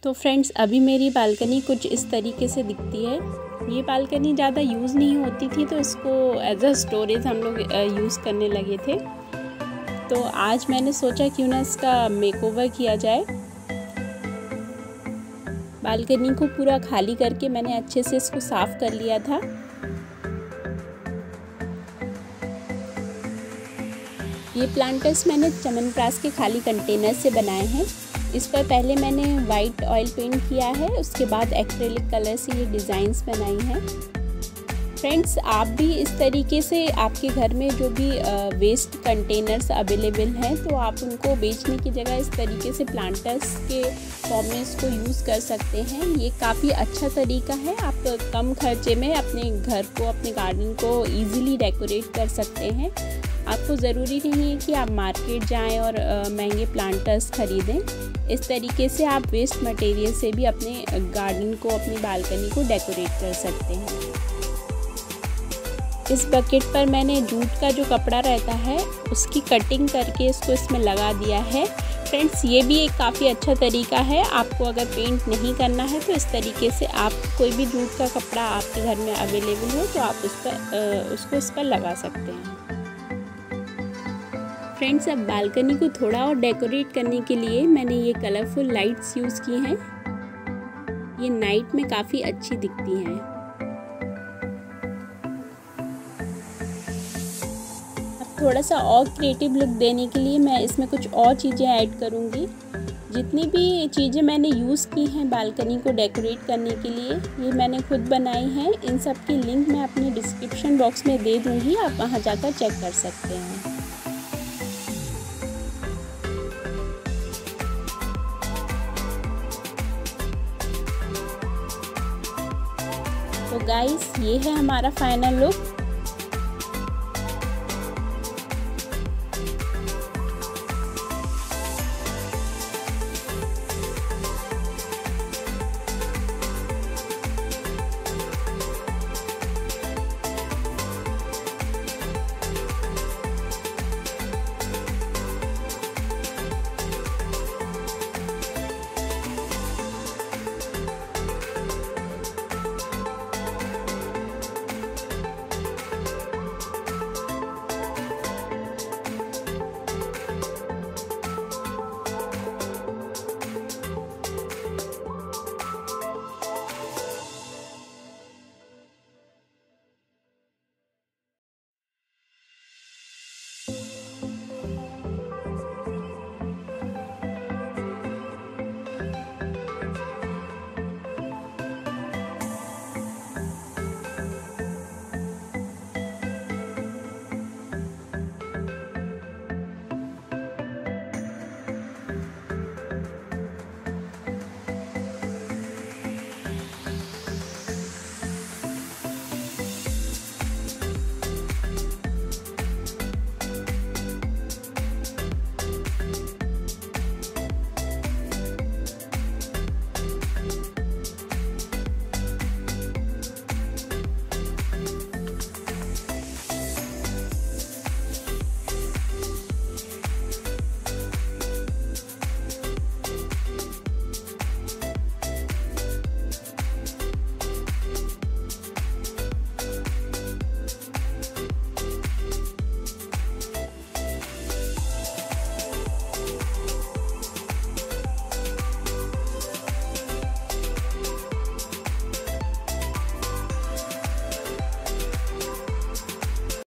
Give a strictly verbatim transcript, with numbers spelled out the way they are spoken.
तो फ्रेंड्स, अभी मेरी बालकनी कुछ इस तरीके से दिखती है। ये बालकनी ज़्यादा यूज़ नहीं होती थी, तो इसको एज अ स्टोरेज हम लोग यूज़ करने लगे थे। तो आज मैंने सोचा क्यों ना इसका मेकओवर किया जाए। बालकनी को पूरा खाली करके मैंने अच्छे से इसको साफ़ कर लिया था। ये प्लांटर्स मैंने च्यवनप्राश के खाली कंटेनर से बनाए हैं। इस पर पहले मैंने वाइट ऑयल पेंट किया है, उसके बाद एक्रेलिक कलर से ये डिज़ाइंस बनाई हैं। फ्रेंड्स, आप भी इस तरीके से आपके घर में जो भी वेस्ट कंटेनर्स अवेलेबल हैं, तो आप उनको बेचने की जगह इस तरीके से प्लांटर्स के फॉर्म में इसको यूज़ कर सकते हैं। ये काफ़ी अच्छा तरीका है। आप कम खर्चे में अपने घर को, अपने गार्डन को ईज़िली डेकोरेट कर सकते हैं। आपको ज़रूरी नहीं है कि आप मार्केट जाएं और महंगे प्लांटर्स ख़रीदें। इस तरीके से आप वेस्ट मटेरियल से भी अपने गार्डन को, अपनी बालकनी को डेकोरेट कर सकते हैं। इस बकेट पर मैंने जूट का जो कपड़ा रहता है उसकी कटिंग करके इसको इसमें लगा दिया है। फ्रेंड्स, ये भी एक काफ़ी अच्छा तरीका है। आपको अगर पेंट नहीं करना है तो इस तरीके से आप कोई भी जूट का कपड़ा आपके घर में अवेलेबल हो तो आप उस पर उसको इस पर लगा सकते हैं। फ्रेंड्स, अब बालकनी को थोड़ा और डेकोरेट करने के लिए मैंने ये कलरफुल लाइट्स यूज़ की हैं। ये नाइट में काफ़ी अच्छी दिखती हैं। अब थोड़ा सा और क्रिएटिव लुक देने के लिए मैं इसमें कुछ और चीज़ें ऐड करूँगी। जितनी भी चीज़ें मैंने यूज़ की हैं बालकनी को डेकोरेट करने के लिए, ये मैंने खुद बनाई हैं। इन सब की लिंक मैं अपने डिस्क्रिप्शन बॉक्स में दे दूँगी, आप वहाँ जाकर चेक कर सकते हैं। तो गाइस, ये है हमारा फाइनल लुक।